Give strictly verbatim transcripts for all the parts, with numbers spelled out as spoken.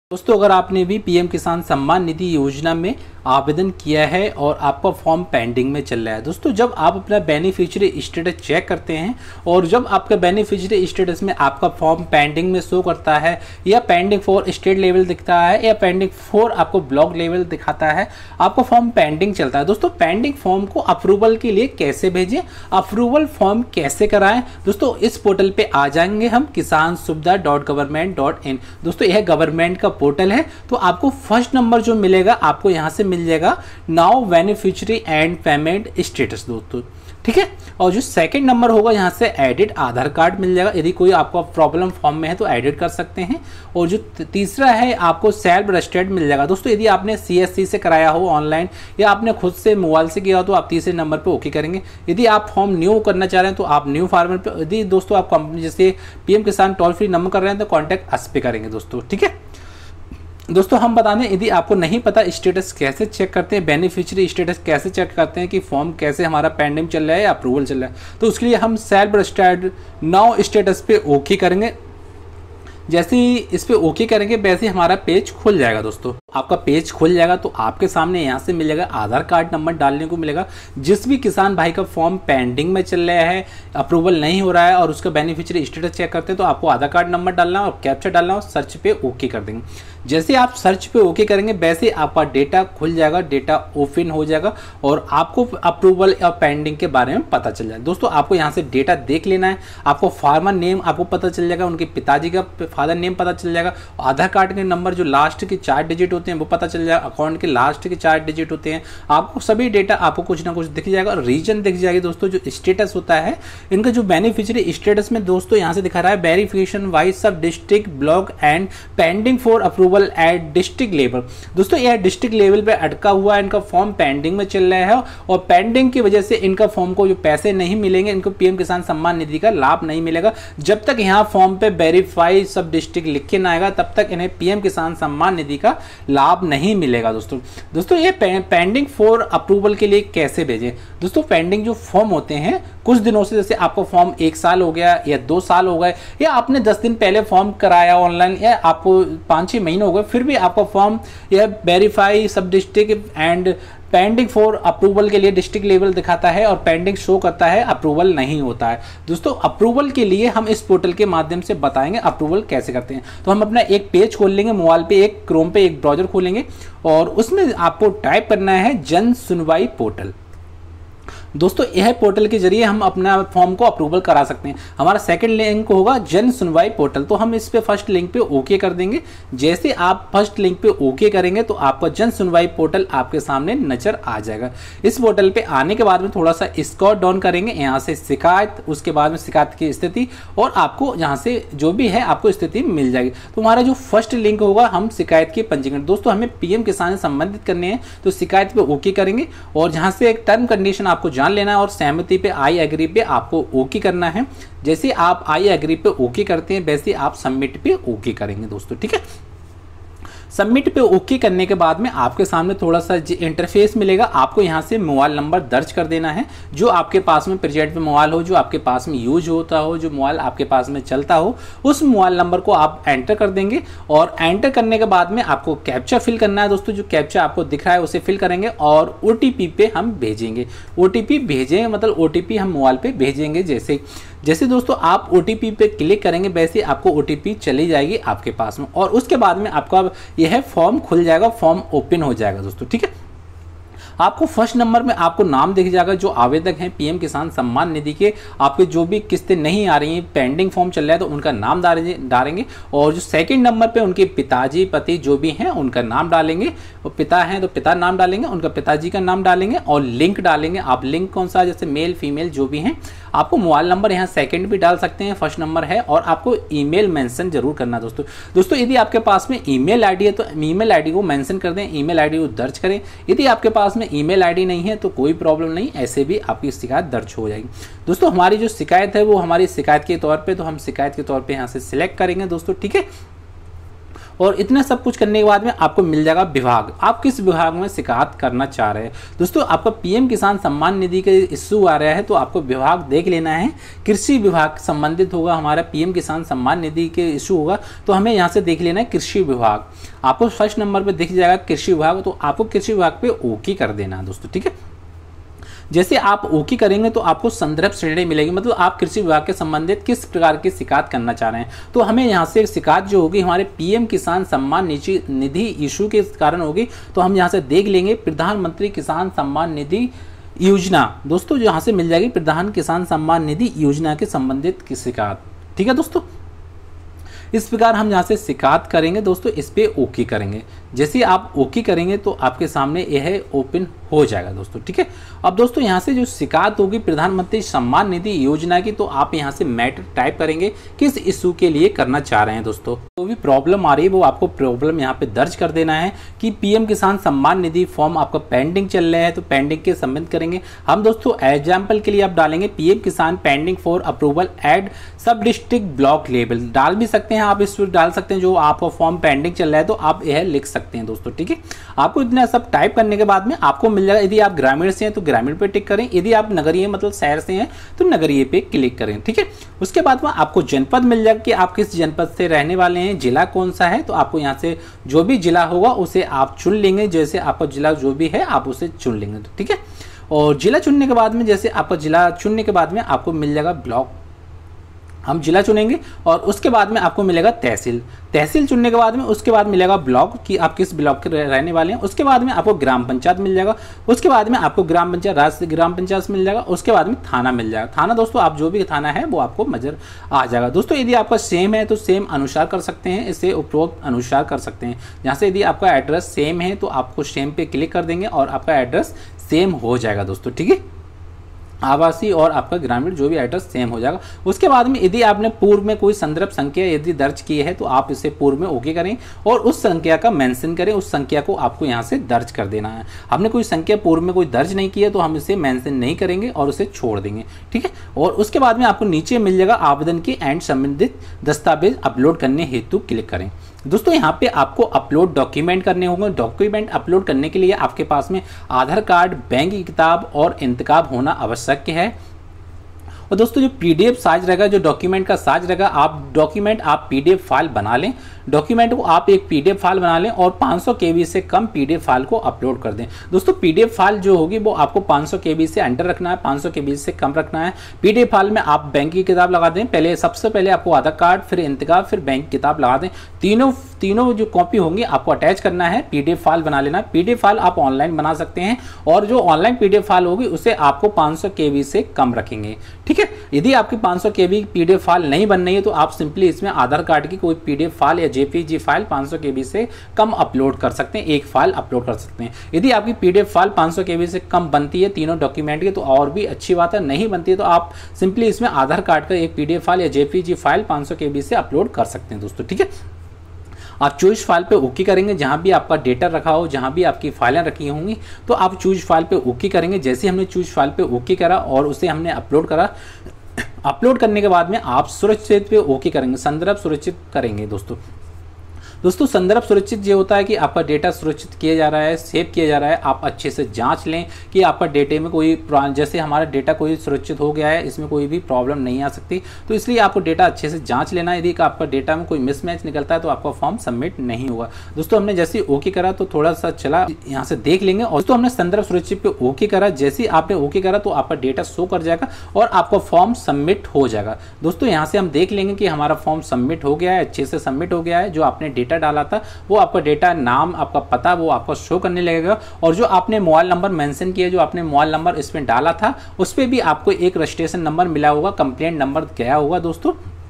दोस्तों, अगर आपने भी पीएम किसान सम्मान निधि योजना में आवेदन किया है और आपका फॉर्म पेंडिंग में चल रहा है, दोस्तों जब आप अपना बेनिफिशियरी स्टेटस चेक करते हैं और जब आपका बेनिफिशियरी स्टेटस में आपका फॉर्म पेंडिंग में शो करता है या पेंडिंग फॉर स्टेट लेवल दिखता है या पेंडिंग फॉर आपको ब्लॉक लेवल दिखाता है, आपका फॉर्म पेंडिंग चलता है। दोस्तों, पेंडिंग फॉर्म को अप्रूवल के लिए कैसे भेजें, अप्रूवल फॉर्म कैसे कराएं, दोस्तों इस पोर्टल पे आ जाएंगे हम किसान सुविधा डॉट गवर्नमेंट डॉट इन। दोस्तों, यह गवर्नमेंट का पोर्टल है, तो आपको फर्स्ट नंबर जो मिलेगा आपको यहां से मिल जाएगा now beneficiary and payment status दोस्तों, ठीक है। और जो सेकंड नंबर होगा यहां से एडिट आधार कार्ड मिल जाएगा, यदि कोई आपका प्रॉब्लम फॉर्म में है तो एडिट कर सकते हैं। और जो तीसरा है आपको सेल्फ रजिस्टर्ड मिल जाएगा। दोस्तों, यदि आपने सीएससी से कराया हो ऑनलाइन या आपने खुद से मोबाइल से किया हो तो आप तीसरे नंबर पे ओके करेंगे। यदि आप फॉर्म न्यू करना चाह रहे हैं तो आप न्यू फार्मर पे, यदि दोस्तों आप कंपनी जैसे पीएम किसान टोल फ्री नंबर कर रहे हैं तो कॉन्टैक्ट अस पे करेंगे दोस्तों, ठीक है। दोस्तों, हम बता दें यदि आपको नहीं पता स्टेटस कैसे चेक करते हैं, बेनिफिशियरी स्टेटस कैसे चेक करते हैं कि फॉर्म कैसे हमारा पेंडिंग चल रहा है या अप्रूवल चल रहा है, तो उसके लिए हम सेल्फ रजिस्टर्ड नाउ स्टेटस पे ओके करेंगे। जैसे ही इस पे ओके करेंगे वैसे ही हमारा पेज खुल जाएगा। दोस्तों, आपका पेज खुल जाएगा तो आपके सामने यहाँ से मिलेगा आधार कार्ड नंबर डालने को मिलेगा। जिस भी किसान भाई का फॉर्म पेंडिंग में चल रहा है, अप्रूवल नहीं हो रहा है और उसका बेनिफिशियरी स्टेटस चेक करते हैं तो आपको आधार कार्ड नंबर डालना और कैप्चा डालना और सर्च पे ओके कर देंगे। जैसे आप सर्च पे ओके करेंगे वैसे आपका डेटा खुल जाएगा, डेटा ओपन हो जाएगा और आपको अप्रूवल और पेंडिंग के बारे में पता चल जाएगा। दोस्तों, आपको यहाँ से डेटा देख लेना है, आपको फार्मर नेम आपको पता चल जाएगा, उनके पिताजी का फादर नेम पता चल जाएगा, आधार कार्ड के नंबर जो लास्ट के चार डिजिट होते हैं वो पता चल जाएगा, अकाउंट के लास्ट के चार डिजिट होते हैं, आपको सभी डेटा आपको कुछ ना कुछ दिख जाएगा और रीजन दिख जाएगी। दोस्तों, जो स्टेटस होता है इनका जो बेनिफिशियरी स्टेटस में दोस्तों यहाँ से दिखा रहा है verification wise sub district block and pending for approval at district level. दोस्तों, यह डिस्ट्रिक्ट लेवल पे अटका हुआ है, इनका फॉर्म पेंडिंग में चल रहा है और पेंडिंग की वजह से इनका फॉर्म को जो पैसे नहीं मिलेंगे, इनको पीएम किसान सम्मान निधि का लाभ नहीं मिलेगा। जब तक यहाँ फॉर्म पे वेरीफाई सब डिस्ट्रिक्ट लिख के ना आएगा तब तक इन्हें पीएम किसान सम्मान निधि का लाभ नहीं मिलेगा। दोस्तों दोस्तों ये पेंडिंग फॉर अप्रूवल के लिए कैसे भेजें? दोस्तों, पेंडिंग जो फॉर्म होते हैं कुछ दिनों से, जैसे आपका फॉर्म एक साल हो गया या दो साल हो गए या आपने दस दिन पहले फॉर्म कराया ऑनलाइन या आपको पाँच छः महीने हो गए, फिर भी आपका फॉर्म या verify sub district and pending for approval के लिए डिस्ट्रिक्ट लेवल दिखाता है और पेंडिंग शो करता है, अप्रूवल नहीं होता है। दोस्तों, अप्रूवल के लिए हम इस पोर्टल के माध्यम से बताएंगे अप्रूवल कैसे करते हैं। तो हम अपना एक पेज खोल लेंगे मोबाइल पे, एक क्रोम पे एक ब्राउजर खोलेंगे और उसमें आपको टाइप करना है जन सुनवाई पोर्टल। दोस्तों, यह पोर्टल के जरिए हम अपना फॉर्म को अप्रूवल करा सकते हैं। हमारा सेकंड लिंक होगा जन सुनवाई पोर्टल, तो हम इस पे फर्स्ट लिंक पे ओके कर देंगे। जैसे आप फर्स्ट लिंक पे ओके करेंगे तो आपका जन सुनवाई पोर्टल आपके सामने नजर आ जाएगा। इस पोर्टल पे आने के बाद में थोड़ा सा स्क्रॉल डाउन करेंगे, यहाँ से शिकायत, उसके बाद में शिकायत की स्थिति और आपको यहाँ से जो भी है आपको स्थिति मिल जाएगी। तो हमारा जो फर्स्ट लिंक होगा हम शिकायत के पंजीकरण, दोस्तों हमें पीएम किसान से संबंधित करने हैं तो शिकायत पे ओके करेंगे और जहाँ से एक टर्म कंडीशन आपको जान लेना है और सहमति पे आई एग्री पे आपको ओके करना है। जैसे आप आई एग्री पे ओके करते हैं वैसे आप सबमिट पे ओके करेंगे दोस्तों, ठीक है। सबमिट पे ओके करने के बाद में आपके सामने थोड़ा सा इंटरफेस मिलेगा। आपको यहाँ से मोबाइल नंबर दर्ज कर देना है जो आपके पास में प्रेजेंट में मोबाइल हो, जो आपके पास में यूज होता हो, जो मोबाइल आपके पास में चलता हो, उस मोबाइल नंबर को आप एंटर कर देंगे और एंटर करने के बाद में आपको कैप्चा फिल करना है। दोस्तों, जो कैप्चा आपको दिख रहा है उसे फिल करेंगे और ओटीपी पे हम भेजेंगे। ओटीपी भेजेंगे मतलब ओटीपी हम मोबाइल पे भेजेंगे। जैसे जैसे दोस्तों आप ओटीपी पे क्लिक करेंगे वैसे आपको ओटीपी चली जाएगी आपके पास में और उसके बाद में आपका यह फॉर्म खुल जाएगा, फॉर्म ओपन हो जाएगा दोस्तों, ठीक है। आपको फर्स्ट नंबर में आपको नाम दिख जाएगा जो आवेदक हैं पीएम किसान सम्मान निधि के। आपके जो भी किस्तें नहीं आ रही हैं, पेंडिंग फॉर्म चल रहा है तो उनका नाम डालेंगे और जो सेकंड नंबर पे उनके पिताजी पति जो भी हैं उनका नाम डालेंगे। और पिता हैं तो पिता नाम डालेंगे, उनका पिताजी का नाम डालेंगे और लिंक डालेंगे। आप लिंक कौन सा, जैसे मेल फीमेल जो भी हैं। आपको मोबाइल नंबर यहाँ सेकंड भी डाल सकते हैं, फर्स्ट नंबर है और आपको ईमेल मेंशन जरूर करना दोस्तों। दोस्तों यदि आपके पास में ईमेल आईडी है तो ईमेल आईडी को मेंशन कर दें, ईमेल आईडी को दर्ज करें। यदि आपके पास में ईमेल आईडी नहीं है तो कोई प्रॉब्लम नहीं, ऐसे भी आपकी शिकायत दर्ज हो जाएगी। दोस्तों, हमारी जो शिकायत है वो हमारी शिकायत के तौर पे, तो हम शिकायत के तौर पे यहाँ से सिलेक्ट करेंगे दोस्तों, ठीक है। और इतना सब कुछ करने के बाद में आपको मिल जाएगा विभाग, आप किस विभाग में शिकायत करना चाह रहे हैं। दोस्तों आपका पीएम किसान सम्मान निधि के इश्यू आ रहा है तो आपको विभाग देख लेना है, कृषि विभाग संबंधित होगा, हमारा पीएम किसान सम्मान निधि के इश्यू होगा तो हमें यहाँ से देख लेना है कृषि विभाग। आपको फर्स्ट नंबर पर दिख जाएगा कृषि विभाग, तो आपको कृषि विभाग पे ओके कर देना है दोस्तों, ठीक है। जैसे आप ओके करेंगे तो आपको संदर्भ श्रेणी मिलेगी, मतलब आप कृषि विभाग के संबंधित किस प्रकार की शिकायत करना चाह रहे हैं। तो हमें यहाँ से शिकायत जो होगी हमारे पीएम किसान सम्मान निधि इशू के कारण होगी, तो हम यहाँ से देख लेंगे प्रधानमंत्री किसान सम्मान निधि योजना। दोस्तों यहाँ से मिल जाएगी प्रधान किसान सम्मान निधि योजना के संबंधित की शिकायत, ठीक है दोस्तों। इस प्रकार हम यहाँ से शिकायत करेंगे दोस्तों, इस पे ओके करेंगे। जैसे आप ओके करेंगे तो आपके सामने यह ओपन हो जाएगा दोस्तों, ठीक है। अब दोस्तों यहाँ से जो शिकायत होगी प्रधानमंत्री सम्मान निधि योजना की, तो आप यहाँ से मैटर टाइप करेंगे किस इशू के लिए करना चाह रहे हैं दोस्तों। तो भी प्रॉब्लम आ रही है वो आपको प्रॉब्लम यहाँ पे दर्ज कर देना है कि पीएम किसान सम्मान निधि फॉर्म आपका पेंडिंग चल रहा है, तो पेंडिंग के संबंध करेंगे हम दोस्तों। एग्जाम्पल के लिए आप डालेंगे PM Kisan pending for approval at sub district block level, डाल भी सकते हैं आप, इस डाल सकते हैं जो आपका फॉर्म पेंडिंग चल रहा है तो आप यह लिख सकते हैं दोस्तों, ठीक है। आपको इतना सब टाइप करने के बाद में आपको मिल जाएगा, यदि आप ग्रामीण से हैं तो ग्रामीण पे टिक करें, यदि आप नगरीय मतलब शहर से हैं तो नगरीय पे क्लिक करें, ठीक है। उसके बाद में आपको जनपद मिल जाएगा कि आप किस जनपद से रहने वाले हैं, जिला कौन सा है, तो आपको यहाँ से जो भी जिला होगा उसे आप चुन लेंगे, जैसे आपका जिला जो भी है आप उसे चुन लेंगे, ठीक है। और जिला चुनने के बाद में जैसे आपका जिला चुनने के बाद में आपको मिल जाएगा ब्लॉक, हम जिला चुनेंगे और उसके बाद में आपको मिलेगा तहसील, तहसील चुनने के बाद में उसके बाद मिलेगा ब्लॉक कि आप किस ब्लॉक के रहने वाले हैं, उसके बाद में आपको ग्राम पंचायत मिल जाएगा, उसके बाद में आपको ग्राम पंचायत राज्य ग्राम पंचायत मिल जाएगा, उसके बाद में थाना मिल जाएगा। थाना दोस्तों आप जो भी थाना है वो आपको नजर आ जाएगा दोस्तों। यदि आपका सेम है तो सेम अनुसार कर सकते हैं, इसे उपरोक्त अनुसार कर सकते हैं। यहाँ से यदि आपका एड्रेस सेम है तो आपको सेम पे क्लिक कर देंगे और आपका एड्रेस सेम हो जाएगा दोस्तों, ठीक है। आवासीय और आपका ग्रामीण जो भी एड्रेस सेम हो जाएगा। उसके बाद में यदि आपने पूर्व में कोई संदर्भ संख्या यदि दर्ज की है तो आप इसे पूर्व में ओके करें और उस संख्या का मेंशन करें, उस संख्या को आपको यहाँ से दर्ज कर देना है। हमने कोई संख्या पूर्व में कोई दर्ज नहीं किया तो हम इसे मेंशन नहीं करेंगे और उसे छोड़ देंगे, ठीक है। और उसके बाद में आपको नीचे मिल जाएगा आवेदन की एंड संबंधित दस्तावेज अपलोड करने हेतु क्लिक करें। दोस्तों यहाँ पे आपको अपलोड डॉक्यूमेंट करने होंगे। डॉक्यूमेंट अपलोड करने के लिए आपके पास में आधार कार्ड, बैंक की किताब और इंतकाब होना आवश्यक है। और दोस्तों जो पीडीएफ साइज रहेगा, जो डॉक्यूमेंट का साइज रहेगा, आप डॉक्यूमेंट आप पीडीएफ फाइल बना लें, डॉक्यूमेंट को आप एक पीडीएफ फाइल बना लें और पाँच सौ केबी से कम पीडीएफ फाइल को अपलोड कर दें। दोस्तों पीडीएफ फाइल जो होगी वो आपको पाँच सौ केबी से अंडर रखना है, पाँच सौ केबी से कम रखना है। पीडीएफ फाइल में आप बैंक की किताब लगा दें, पहले सबसे पहले आपको आधार कार्ड, फिर इंतकाब, फिर बैंक की किताब लगा दें। तीनों तीनों जो कॉपी होंगी आपको अटैच करना है, पीडीएफ फाइल बना लेना है। पीडीएफ फाइल आप ऑनलाइन बना सकते हैं और जो ऑनलाइन पीडीएफ फाइल होगी उसे आपको पाँच सौ केबी से कम रखेंगे, ठीक है। यदि आपकी पाँच सौ केबी पीडीएफ फाइल नहीं बन रही है तो आप सिंपली इसमें आधार कार्ड की कोई पीडीएफ फाइल या जेपीजी फाइल पाँच सौ केबी से कम अपलोड कर सकते हैं, एक फाइल अपलोड कर सकते हैं। यदि आपकी पीडीएफ फाइल पाँच सौ केबी से कम बनती है तीनों डॉक्यूमेंट की तो और भी अच्छी बात है, नहीं बनती है तो आप सिंपली इसमें आधार कार्ड का एक पीडीएफ फाइल या जेपीजी फाइल पाँच सौ केबी से अपलोड कर सकते हैं दोस्तों, ठीक है। आप चूज फाइल पे ओके करेंगे, जहां भी आपका डेटा रखा हो, जहां भी आपकी फाइलें रखी होंगी तो आप चूज फाइल पे ओके करेंगे। जैसे हमने चूज फाइल पे ओके करा और उसे हमने अपलोड करा, अपलोड करने के बाद में आप सुरक्षित पे ओके करेंगे, संदर्भ सुरक्षित करेंगे दोस्तों। दोस्तों संदर्भ सुरक्षित ये होता है कि आपका डेटा सुरक्षित किया जा रहा है, सेव किया जा रहा है। आप अच्छे से जांच लें कि आपका डेटे में कोई, जैसे हमारा डेटा कोई सुरक्षित हो गया है, इसमें कोई भी प्रॉब्लम नहीं आ सकती, तो इसलिए आपको डेटा अच्छे से जांच लेना है। यदि आपका डेटा में कोई मिसमैच निकलता है तो आपका फॉर्म सबमिट नहीं होगा। दोस्तों हमने जैसे ओके करा तो थोड़ा सा चला यहाँ से देख लेंगे। और दोस्तों हमने संदर्भ सुरक्षित पे ओके करा, जैसे ही आपने ओके करा तो आपका डेटा शो कर जाएगा और आपका फॉर्म सबमिट हो जाएगा। दोस्तों यहाँ से हम देख लेंगे कि हमारा फॉर्म सबमिट हो गया है, अच्छे से सबमिट हो गया है। जो आपने डेटा डाला था वो आपका डेटा, नाम, आपका पता वो आपको शो करने लगेगा। और जो आपने मोबाइल नंबर मेंशन किया, जो आपने मोबाइल नंबर इसमें डाला था उस पर भी आपको एक रजिस्ट्रेशन नंबर मिला होगा, कंप्लेंट नंबर गया होगा दोस्तों।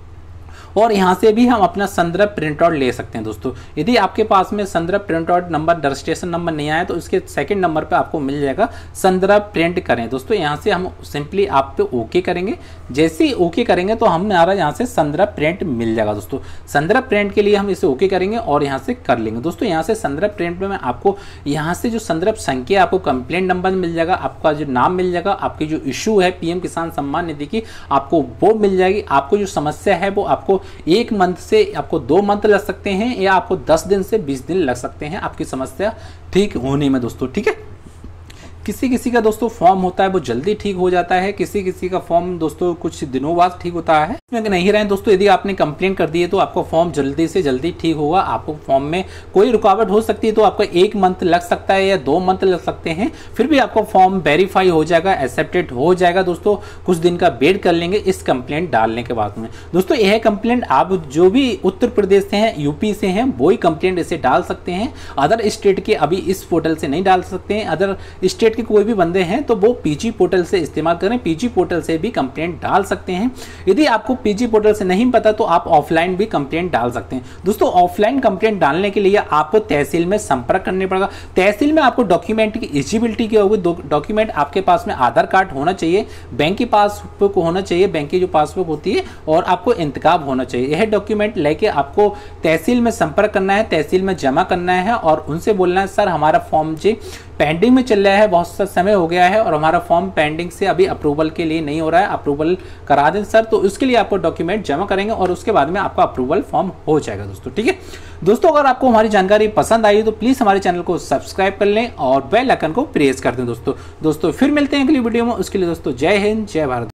और यहाँ से भी हम अपना संदर्भ प्रिंट आउट ले सकते हैं दोस्तों। यदि आपके पास में संदर्भ print out number, registration number नहीं आया तो इसके सेकंड नंबर पे आपको मिल जाएगा संदर्भ प्रिंट करें। दोस्तों यहाँ से हम सिंपली आप पे ओके करेंगे, जैसे ही ओके करेंगे तो हमारा यहाँ से संदर्भ प्रिंट मिल जाएगा दोस्तों। संदर्भ प्रिंट के लिए हम इसे ओके करेंगे और यहाँ से कर लेंगे। दोस्तों यहाँ से संदर्भ प्रिंट में आपको यहाँ से जो संदर्भ संख्या, आपको कंप्लेंट नंबर मिल जाएगा, आपका जो नाम मिल जाएगा, आपकी जो इशू है पीएम किसान सम्मान निधि की आपको वो मिल जाएगी। आपको जो समस्या है वो आपको एक मंथ से आपको दो मंथ लग सकते हैं या आपको दस दिन से बीस दिन लग सकते हैं आपकी समस्या ठीक होने में दोस्तों। ठीक है, किसी किसी का दोस्तों फॉर्म होता है वो जल्दी ठीक हो जाता है, किसी किसी का फॉर्म दोस्तों कुछ दिनों बाद ठीक होता है। इसमें नहीं रहें दोस्तों, यदि आपने कंप्लेन कर दी है तो आपका फॉर्म जल्दी से जल्दी ठीक होगा। आपको फॉर्म में कोई रुकावट हो सकती है तो आपका एक मंथ लग सकता है या दो मंथ लग सकते हैं, फिर भी आपका फॉर्म वेरीफाई हो जाएगा, एक्सेप्टेड हो जाएगा दोस्तों। कुछ दिन का वेट कर लेंगे इस कंप्लेंट डालने के बाद में। दोस्तों यह कंप्लेंट आप जो भी उत्तर प्रदेश से हैं, यूपी से हैं, वो ही कंप्लेंट इसे डाल सकते हैं। अदर स्टेट के अभी इस पोर्टल से नहीं डाल सकते हैं। अदर स्टेट के कोई भी बंदे हैं तो वो पीजी पोर्टल से इस्तेमाल करें, पीजी पोर्टल से भी कंप्लेंट डाल सकते हैं। यदि आपको पीजी पोर्टल से नहीं पता तो आप ऑफलाइन भी कंप्लेंट डाल सकते हैं। दोस्तों ऑफलाइन कंप्लेंट डालने के लिए आपको तहसील में संपर्क करने पड़ेगा। तहसील में आपको डॉक्यूमेंट की एलिजिबिलिटी क्या होगी, डॉक्यूमेंट आपके पास में आधार कार्ड होना चाहिए, बैंक की पासबुक होना चाहिए, बैंक की जो पासबुक होती है, और आपको इंतकाब होना चाहिए। यह डॉक्यूमेंट लेके आपको तहसील में संपर्क करना है, तहसील में जमा करना है और उनसे बोलना है सर हमारा फॉर्म जी पेंडिंग में चल रहा है, बहुत सा समय हो गया है और हमारा फॉर्म पेंडिंग से अभी अप्रूवल के लिए नहीं हो रहा है, अप्रूवल करा दें सर। तो उसके लिए आपको डॉक्यूमेंट जमा करेंगे और उसके बाद में आपका अप्रूवल फॉर्म हो जाएगा दोस्तों। ठीक है दोस्तों, अगर आपको हमारी जानकारी पसंद आई तो प्लीज हमारे चैनल को सब्सक्राइब कर लें और बेल आइकन को प्रेस कर दें दोस्तों। दोस्तों फिर मिलते हैं अगली वीडियो में, उसके लिए दोस्तों जय हिंद, जय भारत।